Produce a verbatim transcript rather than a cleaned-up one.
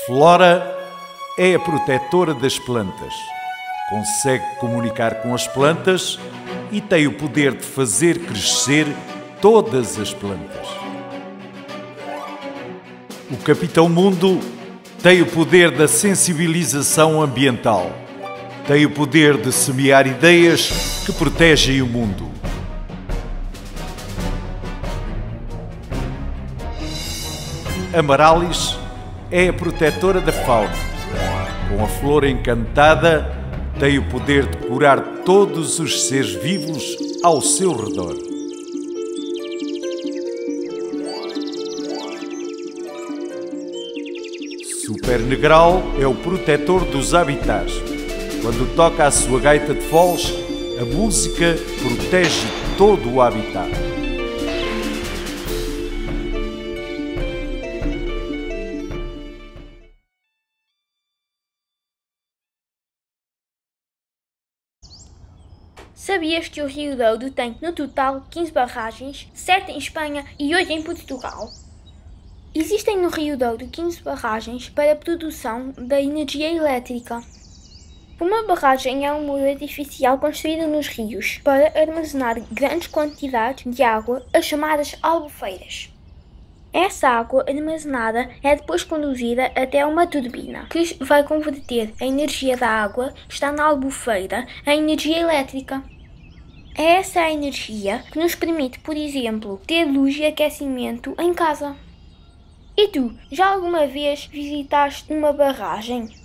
Flora é a protetora das plantas. Consegue comunicar com as plantas e tem o poder de fazer crescer todas as plantas. O Capitão Mundo tem o poder da sensibilização ambiental. Tem o poder de semear ideias que protegem o mundo. Amarallis é a protetora da fauna. Com a flor encantada, tem o poder de curar todos os seres vivos ao seu redor. Super Negral é o protetor dos habitats. Quando toca a sua gaita de foles, a música protege todo o habitat. Sabias que o Rio Douro tem, no total, quinze barragens, sete em Espanha e oito em Portugal? Existem no Rio Douro quinze barragens para a produção da energia elétrica. Uma barragem é um muro artificial construído nos rios para armazenar grandes quantidades de água, as chamadas albufeiras. Essa água armazenada é depois conduzida até uma turbina, que vai converter a energia da água que está na albufeira em energia elétrica. É essa a energia que nos permite, por exemplo, ter luz e aquecimento em casa. E tu, já alguma vez visitaste uma barragem?